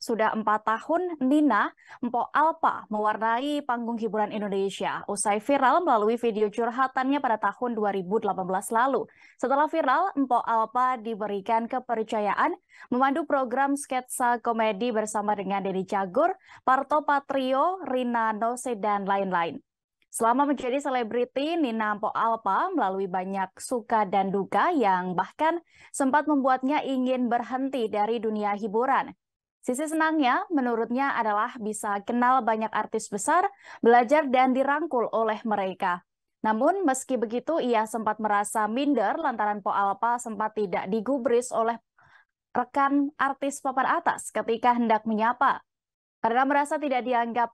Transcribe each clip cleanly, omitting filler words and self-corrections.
sudah 4 tahun Nina Mpok Alpa mewarnai panggung hiburan Indonesia. Usai viral melalui video curhatannya pada tahun 2018 lalu. Setelah viral, Mpok Alpa diberikan kepercayaan memandu program sketsa komedi bersama dengan Denny Cagur, Parto Patrio, Rina Nose, dan lain-lain. Selama menjadi selebriti, Nina Mpok Alpa melalui banyak suka dan duka yang bahkan sempat membuatnya ingin berhenti dari dunia hiburan. Sisi senangnya menurutnya adalah bisa kenal banyak artis besar, belajar dan dirangkul oleh mereka. Namun meski begitu ia sempat merasa minder lantaran Mpok Alpa sempat tidak digubris oleh rekan artis papan atas ketika hendak menyapa. Karena merasa tidak dianggap,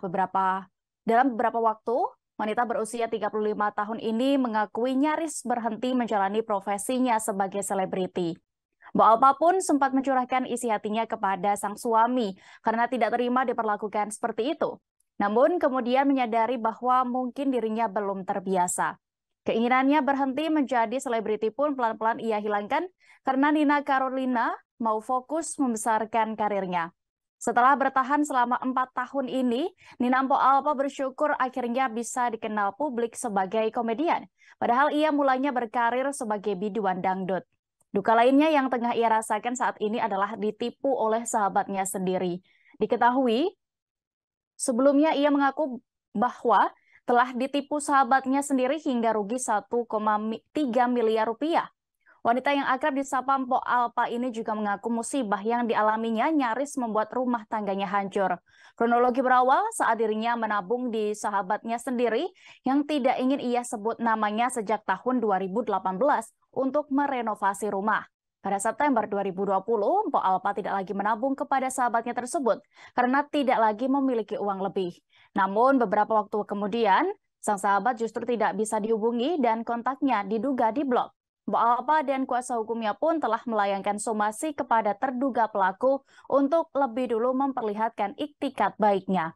dalam beberapa waktu, wanita berusia 35 tahun ini mengakui nyaris berhenti menjalani profesinya sebagai selebriti. Mbak Alpa pun sempat mencurahkan isi hatinya kepada sang suami karena tidak terima diperlakukan seperti itu. Namun kemudian menyadari bahwa mungkin dirinya belum terbiasa. Keinginannya berhenti menjadi selebriti pun pelan-pelan ia hilangkan karena Nina Carolina mau fokus membesarkan karirnya. Setelah bertahan selama 4 tahun ini, Nina Mpok Alpa bersyukur akhirnya bisa dikenal publik sebagai komedian. Padahal ia mulanya berkarir sebagai biduan dangdut. Duka lainnya yang tengah ia rasakan saat ini adalah ditipu oleh sahabatnya sendiri. Diketahui, sebelumnya ia mengaku bahwa telah ditipu sahabatnya sendiri hingga rugi 1,3 miliar rupiah. Wanita yang akrab disapa Mpok Alpa ini juga mengaku musibah yang dialaminya nyaris membuat rumah tangganya hancur. Kronologi berawal saat dirinya menabung di sahabatnya sendiri yang tidak ingin ia sebut namanya sejak tahun 2018 untuk merenovasi rumah. Pada September 2020, Mpok Alpa tidak lagi menabung kepada sahabatnya tersebut karena tidak lagi memiliki uang lebih. Namun beberapa waktu kemudian, sang sahabat justru tidak bisa dihubungi dan kontaknya diduga diblok. Mbak Alpa dan kuasa hukumnya pun telah melayangkan somasi kepada terduga pelaku untuk lebih dulu memperlihatkan iktikat baiknya.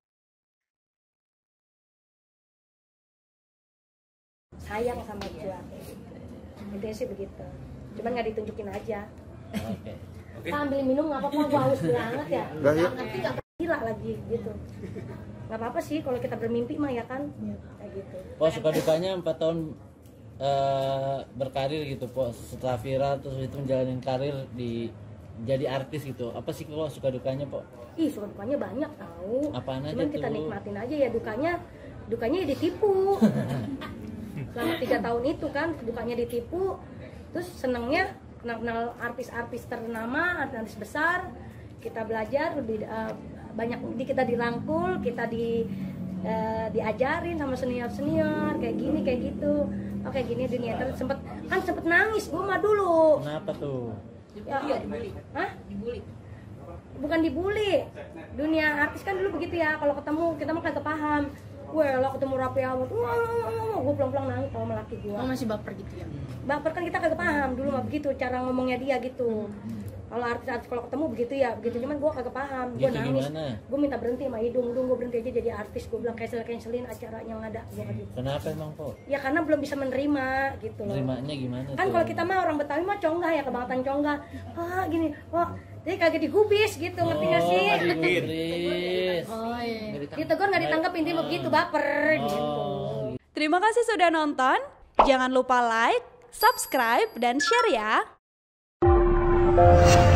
Sayang sama gua, intinya sih begitu. Cuman nggak ditunjukin aja. Oke. Pak ambil minum nggak apa-apa, gua haus banget ya. Nanti nggak gila lagi gitu. Nggak apa-apa sih kalau kita bermimpi mah ya kan, kayak gitu. Po, suka dukanya 4 tahun berkarir gitu, Po, setelah viral terus itu menjalani karir jadi artis gitu. Apa sih kalau suka dukanya, Po? Ih, suka dukanya banyak tahu. Apaan aja cuman kita tuh? nikmatin aja ya, dukanya ya ditipu. Selama 3 tahun itu kan dukanya ditipu, terus senangnya kenal artis-artis ternama, artis besar. Kita belajar lebih banyak, kita dirangkul, kita diajarin sama senior kayak gini kayak gitu. Oh kayak gini dunia terus sempet nangis gue mah dulu. Kenapa tuh? Ya, hah? Dibully. Bukan dibully. Dunia artis kan dulu begitu ya, kalau ketemu kita mah kagak paham. Lo ketemu Raffi Ahmad, gue pelan-pelan nangis sama laki gue. Oh, masih baper gitu ya? Baper kan kita kagak paham dulu mah begitu cara ngomongnya dia gitu. Kalau artis kalau ketemu begitu ya begitu, cuman gue kagak paham, gue Gitu nangis, gimana? gue minta berhenti sama hidung gue berhenti aja jadi artis, gue bilang cancelin acara yang ada gue gitu. Kenapa emang, Po? Ya karena belum bisa menerima gitu loh. Nerimanya gimana Kan tuh? kalau kita mah orang Betawi mah conggah ya, kebangetan conggah. Gini, jadi kagak digubis gitu, ngerti gak sih? Oh, digubris. Oh iya. Ditegur nggak ditangkap, intinya begitu, baper gitu. Terima kasih sudah nonton. Jangan lupa like, subscribe, dan share ya.